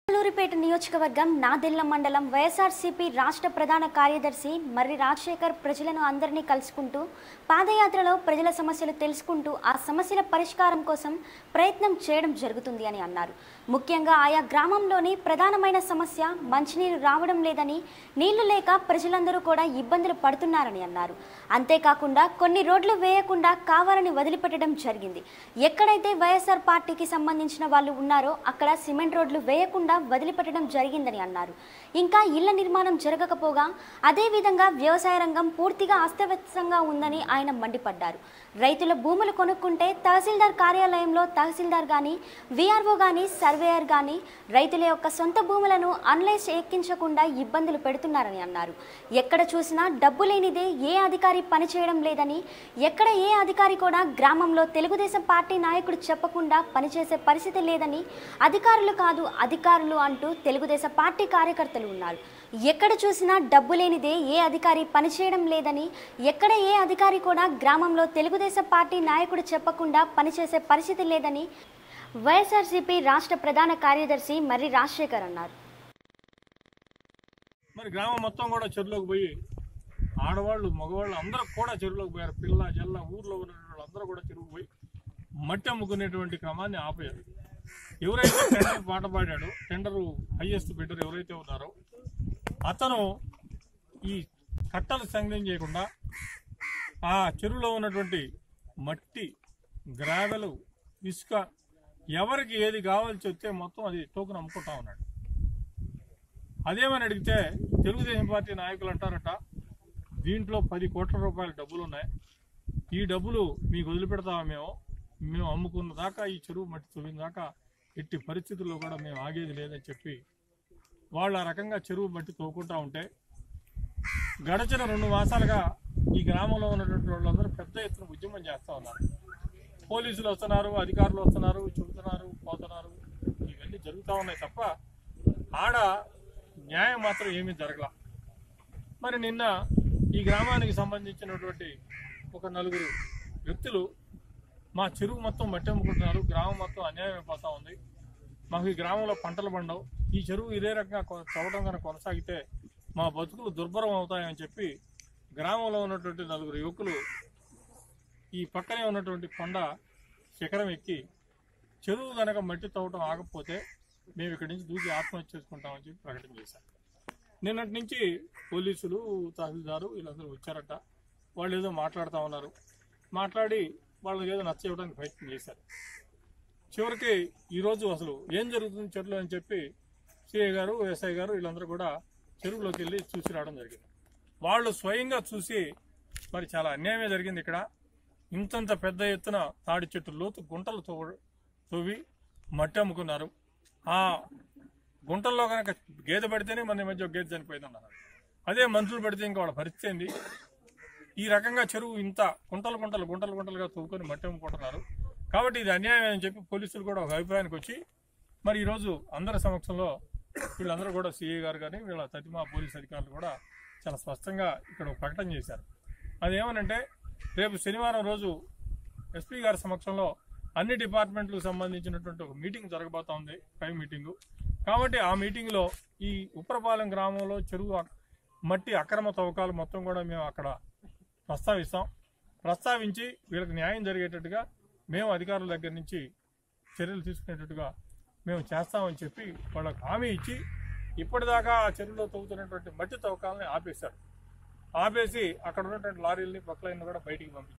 పేట నియోజకవర్గం నాదెళ్ల మండలం వైఎస్ఆర్సీపీ రాష్ట్ర ప్రధాన కార్యదర్శి మర్రి రాజశేఖర్ ప్రజలను అందరినీ కలుసుకుంటూ పాదయాత్రలో ప్రజల సమస్యలు తెలుసుకుంటూ ఆ సమస్యల పరిష్కారం కోసం ప్రయత్నం చేయడం జరుగుతుంది అని అన్నారు. ముఖ్యంగా ఆయా గ్రామంలోని ప్రధానమైన సమస్య మంచినీరు రావడం లేదని, నీళ్లు లేక ప్రజలందరూ కూడా ఇబ్బందులు పడుతున్నారని అన్నారు. అంతేకాకుండా కొన్ని రోడ్లు వేయకుండా కావాలని వదిలిపెట్టడం జరిగింది. ఎక్కడైతే వైఎస్ఆర్ పార్టీకి సంబంధించిన వాళ్ళు ఉన్నారో అక్కడ సిమెంట్ రోడ్లు వేయకుండా వదిలిపెట్టడం జరిగిందని అన్నారు. ఇంకా ఇళ్ల నిర్మాణం జరగకపోగా అదే విధంగా వ్యవసాయ రంగం పూర్తిగా అస్తవ్యస్తంగా ఉందని ఆయన మండిపడ్డారు. రైతుల భూములు కొనుక్కుంటే తహసీల్దార్ కార్యాలయంలో తహసీల్దార్ గాని, విఆర్ఓ గాని, సర్వేయర్ గాని రైతుల యొక్క సొంత భూములను అన్లైజ్ ఎక్కించకుండా ఇబ్బందులు పెడుతున్నారని అన్నారు. ఎక్కడ చూసినా డబ్బు లేనిదే ఏ అధికారి పనిచేయడం లేదని, ఎక్కడ ఏ అధికారి కూడా గ్రామంలో తెలుగుదేశం పార్టీ నాయకుడు చెప్పకుండా పనిచేసే పరిస్థితి లేదని, అధికారులు కాదు అధికారులు అంటూ తెలుగుదేశం పార్టీ కార్యకర్తలు ఉన్నారు. ఎక్కడ చూసినా డబ్బు లేనిదే ఏ అధికారి పనిచేయడం లేదని, ఎక్కడ ఏ అధికారి కూడా గ్రామంలో తెలుగుదేశం పార్టీ నాయకుడు చెప్పకుండా పనిచేసే పరిస్థితి లేదని వైఎస్ఆర్సీపీ రాష్ట్ర ప్రధాన కార్యదర్శి మర్రి రాజశేఖర్ అన్నారు. మరి గ్రామం మొత్తం కూడా చెరువులోకి పోయి ఆడవాళ్ళు మగవాళ్ళు అందరూ కూడా చెరువులోకి పోయారు. పిల్ల జల్ల ఊర్లో ఉన్న వాళ్ళందరూ కూడా చెరువుకు పోయి మట్టి అమ్ముకునేటువంటి క్రమాన్ని ఆపేయారు. ఎవరైతే టెండర్ పాట పాడాడో, టెండరు హైయెస్ట్ బిడ్డర్ ఎవరైతే ఉన్నారో అతను ఈ కట్టలు సంగ్రహం చేయకుండా ఆ చెరువులో ఉన్నటువంటి మట్టి, గ్రావెలు, ఇసుక ఎవరికి ఏది కావాల్సి వస్తే మొత్తం అది టోకెన్ అమ్ముకుంటా ఉన్నాడు. అదేమని అడిగితే తెలుగుదేశం పార్టీ నాయకులు అంటారట, దీంట్లో 10 కోట్ల రూపాయల డబ్బులు ఉన్నాయి, ఈ డబ్బులు మీకు వదిలిపెడతామా, మేము అమ్ముకున్న దాకా ఈ చెరువు మట్టి తవ్విన దాకా ఎట్టి పరిస్థితుల్లో కూడా మేము ఆగేది లేదని చెప్పి వాళ్ళు ఆ రకంగా చెరువు మట్టి తవ్వుకుంటా ఉంటే గడచిన 2 మాసాలుగా ఈ గ్రామంలో ఉన్నటువంటి వాళ్ళందరూ పెద్ద ఎత్తున ఉద్యమం చేస్తూ ఉన్నారు. పోలీసులు వస్తున్నారు, అధికారులు వస్తున్నారు, చెబుతున్నారు, పోతున్నారు, ఇవన్నీ జరుగుతూ ఉన్నాయి తప్ప ఆడ న్యాయం మాత్రం ఏమీ జరగల. మరి నిన్న ఈ గ్రామానికి సంబంధించినటువంటి ఒక 4 వ్యక్తులు మా చెరువు మొత్తం మట్టి అమ్ముకుంటున్నారు, గ్రామం మొత్తం అన్యాయం అయిపోతూ ఉంది, మాకు ఈ గ్రామంలో పంటలు పండవు, ఈ చెరువు ఇదే రకంగా చదవడం కనుక కొనసాగితే మా బతుకులు దుర్భరం అవుతాయని చెప్పి గ్రామంలో ఉన్నటువంటి 4 యువకులు ఈ పక్కనే ఉన్నటువంటి కొండ శిఖరం ఎక్కి చెరువు కనుక మట్టి తవ్వటం ఆగకపోతే మేము ఇక్కడి నుంచి దూకి ఆత్మహత్య చేసుకుంటామని చెప్పి ప్రకటన చేశారు. నిన్నటి నుంచి పోలీసులు, తహసీల్దారు వీళ్ళందరూ వచ్చారట. వాళ్ళు ఏదో మాట్లాడుతూ ఉన్నారు. మాట్లాడి వాళ్ళకి ఏదో నచ్చజెప్పడానికి ప్రయత్నం చేశారు. చివరికి ఈరోజు అసలు ఏం జరుగుతుంది చెరువులో అని చెప్పి సిఐ గారు, ఎస్ఐ గారు వీళ్ళందరూ కూడా చెరువులోకి వెళ్ళి చూసి రావడం జరిగింది. వాళ్ళు స్వయంగా చూసి మరి చాలా అన్యాయమే జరిగింది. ఇక్కడ ఇంతంత పెద్ద ఎత్తున తాడి చెట్టు లోతు గుంటలు తవ్వి మట్టి అమ్ముకున్నారు. ఆ గుంటల్లో కనుక గేదె పడితేనే మన మధ్య ఒక గేదె చనిపోయిందన్నారు. అదే మనుషులు పడితే ఇంకా వాళ్ళ పరిస్థితి ఏంది? ఈ రకంగా చెరువు ఇంత గుంటలుగా తవ్వుకొని మట్టి అమ్ముకుంటున్నారు. కాబట్టి ఇది అన్యాయం అని చెప్పి పోలీసులు కూడా ఒక అభిప్రాయానికి వచ్చి మరి ఈరోజు అందరి సమక్షంలో వీళ్ళందరూ కూడా సిఐ గారు కానీ వీళ్ళ తతిమా పోలీస్ అధికారులు కూడా చాలా స్పష్టంగా ఇక్కడ ఒక ప్రకటన చేశారు. అదేమనంటే రేపు శనివారం రోజు ఎస్పీ గారి సమక్షంలో అన్ని డిపార్ట్మెంట్లకు సంబంధించినటువంటి ఒక మీటింగ్ జరగబోతా ఉంది, ప్రైమ్ మీటింగు. కాబట్టి ఆ మీటింగ్లో ఈ ఉప్పరపాలెం గ్రామంలో చెరువు మట్టి అక్రమ తవ్వకాలు మొత్తం కూడా మేము అక్కడ ప్రస్తావించి వీళ్ళకి న్యాయం జరిగేటట్టుగా మేము అధికారుల దగ్గర నుంచి చర్యలు తీసుకునేటట్టుగా మేము చేస్తామని చెప్పి వాళ్ళకు హామీ ఇచ్చి ఇప్పటిదాకా ఆ చెరువులో తవ్వుతున్నటువంటి మట్టి తవ్వకాలని ఆపేశారు. ఆపేసి అక్కడ ఉన్నటువంటి లారీలని, ప్రొక్లైన్లు కూడా బయటికి పంపించారు.